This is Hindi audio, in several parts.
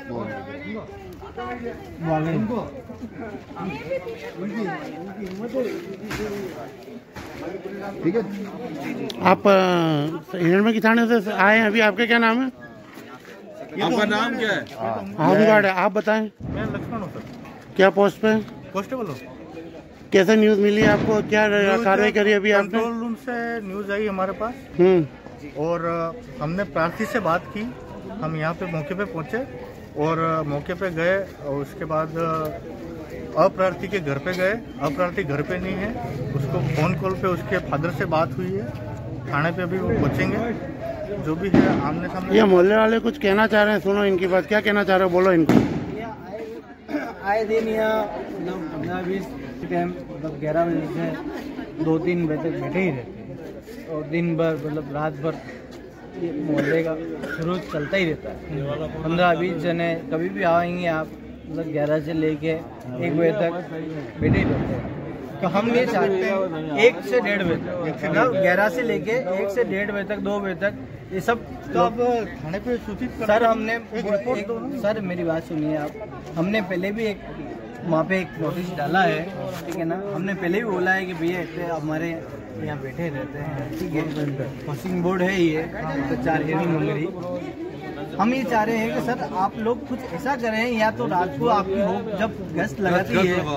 ठीक है। आप हिरणमगी थाने से आए हैं अभी, आपका क्या नाम है? आपका नाम क्या है? होमगार्ड है। आप बताएं। मैं लक्ष्मण हूँ सर। क्या पोस्ट पे? कांस्टेबल हूँ। कैसे न्यूज़ मिली आपको? क्या कार्रवाई करी अभी आपने? कंट्रोल रूम से न्यूज़ आई हमारे पास और हमने प्रार्थी से बात की। हम यहाँ पे मौके पे पहुँचे और मौके पे गए और उसके बाद अप्रार्थी के घर पे गए। अप्रार्थी घर पे नहीं है, उसको फोन कॉल पे उसके फादर से बात हुई है। थाने पे अभी वो पहुँचेंगे, जो भी है आमने सामने। ये मोहल्ले वाले कुछ कहना चाह रहे हैं, सुनो इनकी बात। क्या कहना चाह रहे हो, बोलो इनको। आए दिन यहाँ 15-20 टाइम मतलब 11 बजे से 2-3 बजे तक बैठे ही रहते हैं और दिन भर मतलब रात भर ये मोहल्ले का रोज चलता ही रहता है। 15-20 जने कभी भी आएंगे आप, मतलब 11 से लेके 1 बजे तक बैठे ही रहते हैं। तो हम ये चाहते हैं 1 से 1:30 बजे तक, 11 से लेके 1 से 1:30 बजे तक 2 बजे तक ये सब। तो अब थाने पे सूचित सर हमने सर मेरी बात सुनिए आप। हमने पहले भी एक वहाँ पे एक नोटिस डाला है, ठीक है ना। हमने पहले भी बोला है कि भैया इतने हमारे यहाँ बैठे रहते हैं, ठीक है। हाउसिंग बोर्ड है ये, तो 4 हेरिंग मंगरी। हम ये चाह रहे हैं कि सर आप लोग कुछ ऐसा करें, या तो रात को आपकी हो जब गश्त लगाती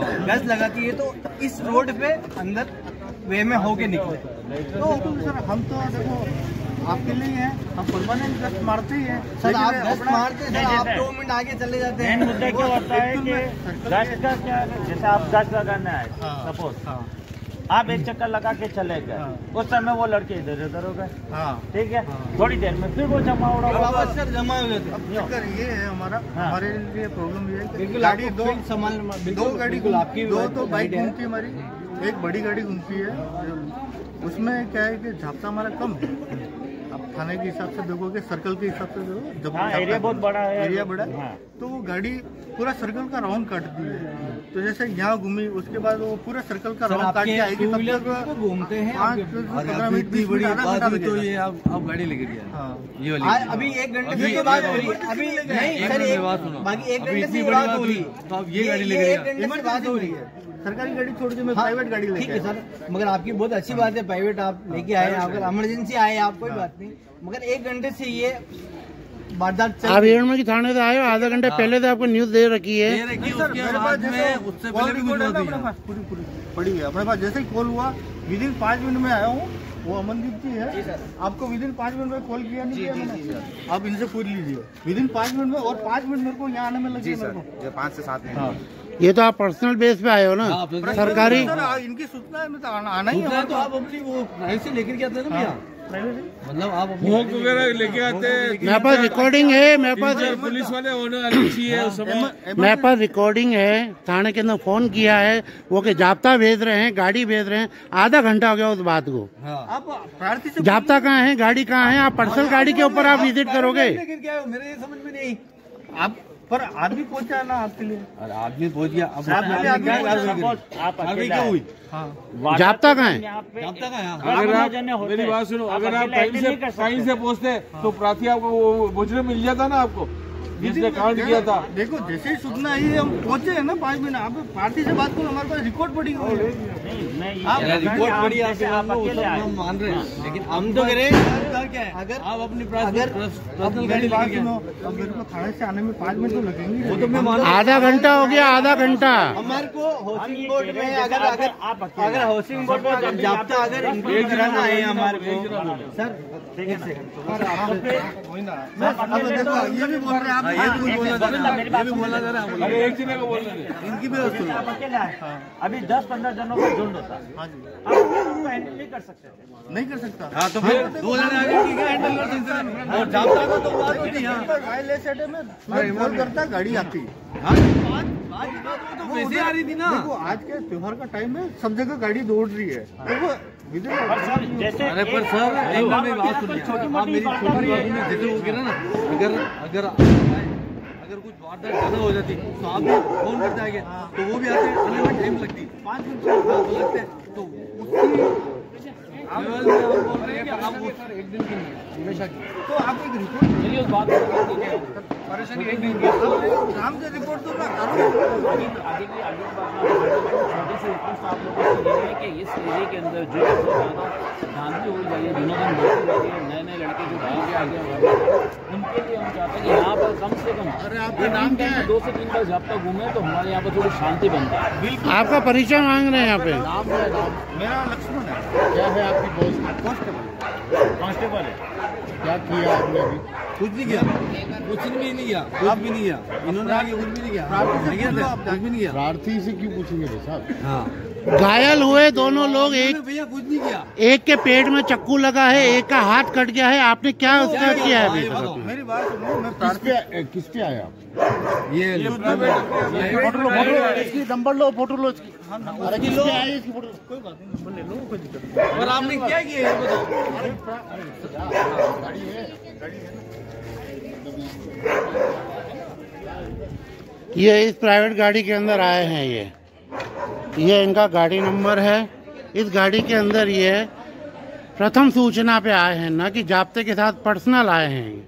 है तो इस रोड पे अंदर वे में होके निकले। तो सर हम तो देखो आपके लिए हैं, हम परमानेंट गश्त मारते ही हैं। सर आप गश्त मारते हैं, आप 2 मिनट आगे चले जाते हैं। मुद्दा क्या होता है कि गश्त का क्या, जैसे आप गश्त लगाना है सपोज, आप एक चक्कर लगा के चले गए, उस समय वो लड़के इधर उधर हो गए, ठीक है। थोड़ी देर में फिर वो जमा हो रहा हो जाते। चक्कर ये है हमारा, हमारे लिए प्रॉब्लम ये है कि बिल्कुल गाड़ी दो गाड़ी आपकी दो तो बाइक घूमती है हमारी, एक बड़ी गाड़ी घूमती है। उसमें क्या है कि झापता हमारा कम है। आप थाने के हिसाब से देखोगे, सर्कल के हिसाब से देखो, जब एरिया बहुत बड़ा है, एरिया बड़ा है, तो वो गाड़ी पूरा सर्कल का राउंड काटती है। तो जैसे यहाँ घूमी, उसके बाद वो पूरा सर्कल का राउंड काट के आएगी, तब तक घूमते हैं। 5-15 मिनट तो ये आप गाड़ी लेके गया। अभी 1 घंटे से बात हो रही है, अभी नहीं सर, बाकी 1 घंटे से बात हो रही है, तो अब ये गाड़ी लेके 1 घंटे से बात हो रही है। सरकारी गाड़ी छोड़ के मैं प्राइवेट गाड़ी लेके। ठीक है सर, मगर आपकी बहुत अच्छी बात है, प्राइवेट आप लेके आए, अगर इमरजेंसी आए आप कोई बात नहीं, मगर 1 घंटे से ये वारदात। आप हिरणमगी थाने से आए हो, आधा घंटे पहले से आपको न्यूज़ दे रखी है। उससे पहले भी पड़ी है अपने पास। जैसे ही कॉल हुआ, विदिन 5 मिनट में आया हूँ। वो अमनदीप जी है, आपको विदिन 5 मिनट में कॉल किया नहीं किया मैंने? आप इनसे पूछ लीजिए, विदिन 5 मिनट में, और 5 मिनट मेरे को यहाँ आने में लगे। 5 से 7 मिनट। ये तो आप पर्सनल बेस पे आए हो ना, सरकारी। इनकी सूचना है, तो आना ही है। तो आप अपनी वो प्राइवेट से लेकर के आते हैं ना भैया, मतलब आप भोग वगैरह लेके आते हैं। मेरे पास रिकॉर्डिंग है, मेरे पास पुलिस वाले होने अच्छी है उस समय। मेरे पास रिकॉर्डिंग है, थाने के अंदर फोन किया है, वो के जाब्ता भेज रहे हैं, गाड़ी भेज रहे हैं। आधा घंटा हो गया उस बात को। आप प्रार्थी से जाब्ता कहाँ है, गाड़ी कहाँ है? आप पर्सनल गाड़ी के ऊपर आप विजिट करोगे? मेरे समझ में नहीं। आप पर आदमी पहुंचा ना आपके लिए, आदमी पहुंच गया। अब क्या हुई? जाब्ता कहाँ है? मेरी बात सुनो, अगर आप टाइम से पहुंचते तो प्रार्थी आपको मुझे मिल जाता ना, आपको जिसने कांड किया था। देखो जैसे ही सूचना आई है, हम पहुंचे हैं ना 5 मिनट। आप पार्टी से बात करो, हमारे पास रिकॉर्ड पड़ी हुई है। रिकॉर्ड पड़ी हम मान रहे हैं, लेकिन हम तो कह रहे हैं क्या है, अगर आप अपनी पर्सनल गाड़ी लेके गए, अब मेरे को थाने से आने में 5 मिनट तो लगेंगे। वो तो मैं मान, आधा घंटा हो गया, आधा घंटा। हमारे को हाउसिंग बोर्ड में अगर हाउसिंग बोर्ड में जाब्ता अगर इंक्लूड कराना है हमारे को, सर एक सेकंड, ये भी बोल रहे हैं आप, एक जने को बोलना है, इनकी भी आप अकेले आए। अभी 10-15 जनों का झुंड होता, आप हैंडल नहीं कर सकते थे। नहीं कर सकता। हाँ तो फिर 2 जने आगे ठीक है, हैंडल कर सकते हैं। और जाब्ता का तो बात होती है, फोन करता गाड़ी आती है। तो वैसे आ रही थी ना। देखो आज के त्योहार का टाइम है, सब जगह गाड़ी दौड़ रही है। देखो जैसे अरे पर सर एक बात सुनिए, आप मेरी छोटी बात में जैसे हो गया ना, अगर कुछ वारदात ज्यादा हो जाती तो आप भी फोन करते आगे, तो वो भी आते, आने में टाइम लगती, 5 मिनट लगते हैं। तो एक दिन की नहीं हमेशा की। तो आप एक रिपोर्ट चलिए उस बात परेशानी एक दिन की नाम से रिपोर्ट तो ना आगे की छोटी सी रिक्वेस्ट आप लोगों से ये है कि इस एरिया के अंदर जो धांधली हो जाए, दिनों दिन नए नए लड़के जो भाग के आगे उनके लिए हम चाहते हैं कि यहाँ पर कम से कम अरे आपका नाम क्या है? 2 से 3 बार जब तक घूमे तो हमारे यहाँ पर थोड़ी शांति बन जाए। बिल्कुल। आपका परिचय मांग रहे हैं यहाँ पे। नाम है, मेरा लक्ष्मण है। क्या है आपकी पोस्ट? कांस्टेबल है। क्या किया आपने अभी? कुछ नहीं किया, कुछ भी नहीं किया, कुछ भी नहीं किया, इन्होंने आगे कुछ भी नहीं किया, कुछ भी नहीं किया। प्रार्थी से क्यों पूछेंगे भाई साहब? हाँ घायल हुए दोनों लोग, एक भैया कुछ नहीं किया। एक के पेट में चक्कू लगा है, एक का हाथ कट गया है। आपने क्या उसका किया है अभी? मेरी बात सुनो, मैं किस पे आए आप? ये फोटो लो, इसकी नंबर लो, फोटो लो इसकी। अरे किस पे आए इसकी फोटो? कोई बात नहीं, नंबर ले लो, कोई दिक्कत नहीं। और आपने क्या किया ये बताओ। ये इस प्राइवेट गाड़ी के अंदर आए हैं। ये इनका गाड़ी नंबर है। इस गाड़ी के अंदर ये प्रथम सूचना पे आए हैं, ना कि जाब्ते के साथ पर्सनल आए हैं।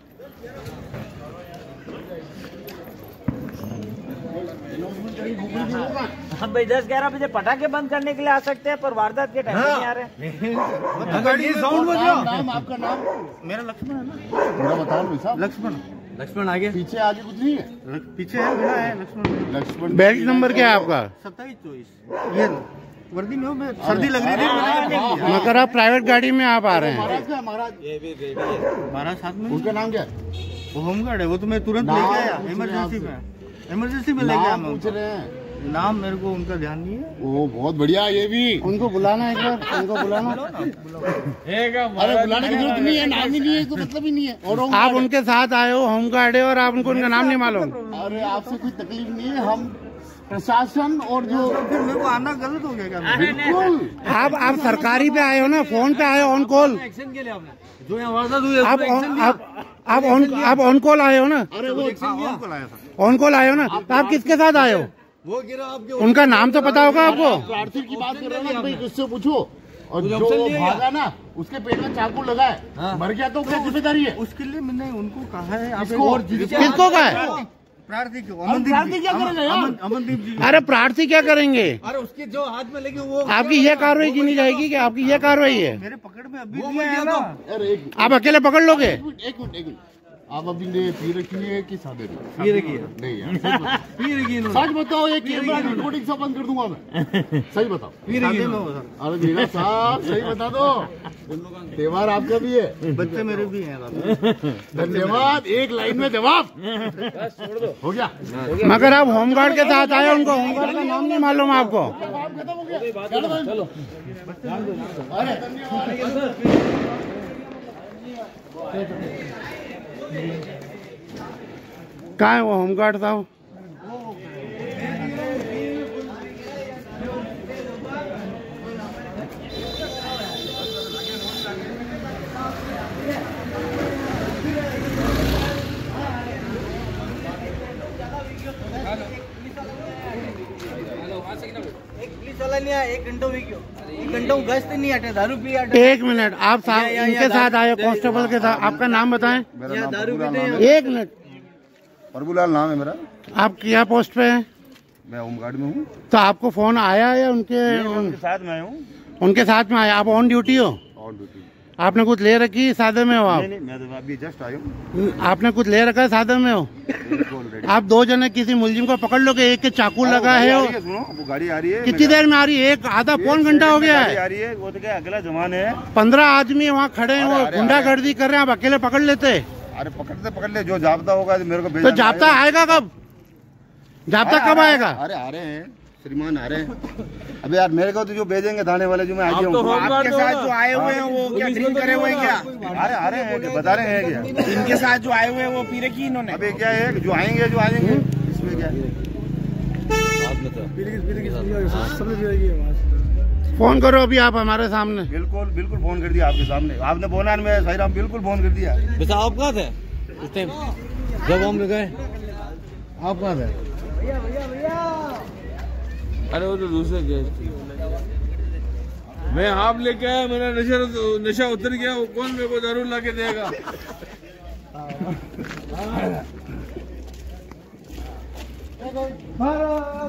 हम भाई 10-11 बजे पटाखे बंद करने के लिए आ सकते हैं, पर वारदात के टाइम नहीं आ रहे। साउंड बज रहा। नाम आपका नाम? मेरा लक्ष्मण है ना। थोड़ा बताओ भाई साहब। लक्ष्मण आगे पीछे आगे कुछ नहीं है? पीछे है, बिना है लक्ष्मण। बेल्ट नंबर क्या है आपका? 27-24। ये वर्दी में हो, मैं सर्दी लग रही थी, मगर आप प्राइवेट गाड़ी में आप आ रहे हैं। हमारा साथ में। उनका नाम क्या है? वो होमगार्ड है, वो तो मैं तुरंत लेके आया इमरजेंसी में लेके आया। पूछ रहे हैं नाम मेरे को उनका ध्यान नहीं है। वो बहुत बढ़िया, ये भी उनको बुलाना एक बार, उनको बुलाना। अरे बुलाने की जरूरत नहीं है, नाम ही नहीं है तो मतलब ही नहीं है। और आप उनके साथ आए हो, होमगार्ड है, और आप उनको उनका नाम नहीं मालूम? अरे आपसे कोई तकलीफ नहीं है, हम प्रशासन और जो फिर मेरे को आना गलत हो गया क्या? बिल्कुल। आप सरकारी पे आए हो ना, फोन पे आए हो, ऑन कॉल। एक्शन के लिए आपने जो यहाँ वारदात हुई है आप ऑन कॉल आए हो ना? अरे वो ऑन कॉल आए हो ना? तो आप किसके साथ आए हो? वो गिरा आपके उनका नाम तो पता होगा आपको? प्रार्थी की बात कर रहे हो ना भाई, किससे पूछो। और जो भागा ना, उसके पेट में चाकू लगा है, मर गया तो क्या जिम्मेदारी है? उसके लिए मैंने उनको कहा है। किसको कहा है? प्रार्थी को। प्रार्थी क्या करेंगे यार? अमनदीप जी। अरे प्रार्थी क्या करेंगे? अरे उसके जो हाथ में लगी वो आपकी ये कार्रवाई की नहीं जाएगी क्या? आपकी ये कार्रवाई है? मेरे पकड़ में अभी भी है ना। अरे आप अकेले पकड़ लोगे? एक मिनट। आप अभी ने पी रखी है कि सादे में? पी रखी है। नहीं यार, सच बताओ। पी रखी है सच बताओ, ये कैमरा रिकॉर्डिंग सब बंद कर दूंगा मैं। सही बताओ। शादी में हो सर। अरे मेरा साहब सही बता दो, त्योहार आपका भी है, बच्चे मेरे भी हैं। धन्यवाद। एक लाइन में जवाब हो गया। मगर आप होमगार्ड के साथ आए, उनको होमगार्ड का नाम नहीं मालूम आपको? चलो कहाँ है वो होमगार्ड साहब? पुलिस वाला नहीं आया 1 घंटा हुई क्यों? 1 घंटा गश्त नहीं हटे, दारू पी हटे। एक मिनट, आप साहब इनके साथ आए, कांस्टेबल के साथ। आपका नाम बताएं। मेरा दारू पीते हैं। एक मिनट, प्रभुलाल नाम है मेरा। आप क्या पोस्ट पे हैं? मैं होमगार्ड में हूँ। तो आपको फोन आया या उनके साथ में हूँ। उनके साथ में आया? आप ऑन ड्यूटी हो? और ड्यूटी। आपने कुछ ले रखी, सादे में हो आप? नहीं, मैं तो अभी जस्ट आया हूँ। आपने कुछ ले रखा है, सादे में हो? आप 2 जने किसी मुलजिम को पकड़ लोगे, एक के चाकू लगा है। सुनो, वो गाड़ी आ रही है। कितनी देर में आ रही है? एक आधा पौन घंटा हो गया है। आ रही है, वो तो क्या अगला जमाने है। 15 आदमी वहाँ खड़े हैं, वो गुंडागर्दी कर रहे हैं, आप अकेले पकड़ लेते? अरे पकड़ ले, जो जाब्ता होगा मेरे को भेज। तो जाब्ता आएगा कब? जाब्ता कब आएगा? अरे आ रहे हैं श्रीमान, आ रहे हैं। अबे यार मेरे को तो जो भेजेंगे थाने वाले, जो मैं आज हूँ। आपके साथ जो आए हुए हैं वो क्या ड्रिंक करे हुए हैं क्या? अरे आ रहे हैं, बता रहे हैं क्या? इनके साथ जो आए हुए हैं वो पी रखी इन्होंने। अबे क्या है, जो आएंगे इसमें क्या है? फोन करो अभी आप हमारे सामने। बिल्कुल फोन कर दिया आपके सामने। आपने बोला मैं सही राम, बिल्कुल फोन कर दिया। वैसे आप कहाँ थे उस टाइम जब हम लोग गए? आप कहाँ थे? अरे वो तो दूसरे गेस्ट। मैं आप लेके आया, मेरा नशा उतर गया, वो कौन मेरे को दारू ला के देगा? भारत